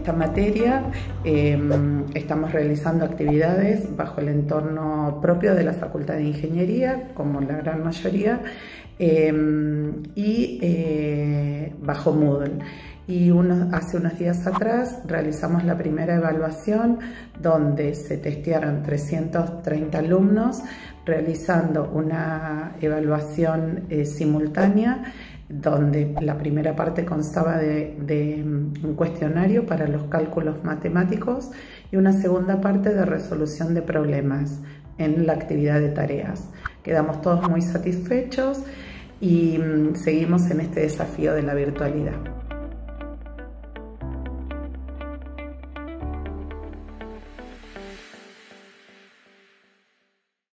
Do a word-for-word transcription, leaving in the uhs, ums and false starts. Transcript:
esta materia eh, estamos realizando actividades bajo el entorno propio de la Facultad de Ingeniería, como la gran mayoría, eh, y eh, bajo Moodle. Y uno, hace unos días atrás realizamos la primera evaluación donde se testearon trescientos treinta alumnos realizando una evaluación eh, simultánea, donde la primera parte constaba de, de un cuestionario para los cálculos matemáticos y una segunda parte de resolución de problemas en la actividad de tareas. Quedamos todos muy satisfechos y seguimos en este desafío de la virtualidad.